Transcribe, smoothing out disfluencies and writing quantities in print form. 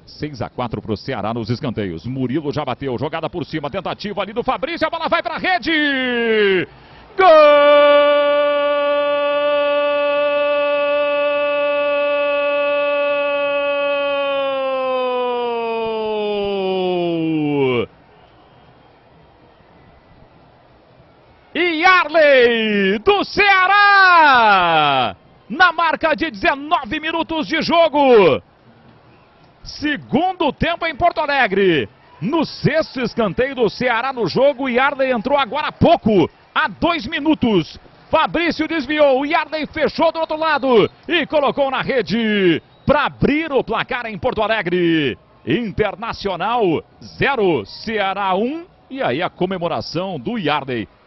6-4 para o Ceará nos escanteios. Murilo já bateu, jogada por cima, tentativa ali do Fabrício, a bola vai para a rede! Gol! Yarley do Ceará! Na marca de 19 minutos de jogo. Segundo tempo em Porto Alegre. No sexto escanteio do Ceará no jogo, Yarley entrou agora há pouco, há 2 minutos. Fabrício desviou, Yarley fechou do outro lado e colocou na rede para abrir o placar em Porto Alegre. Internacional 0, Ceará 1. E aí a comemoração do Yarley.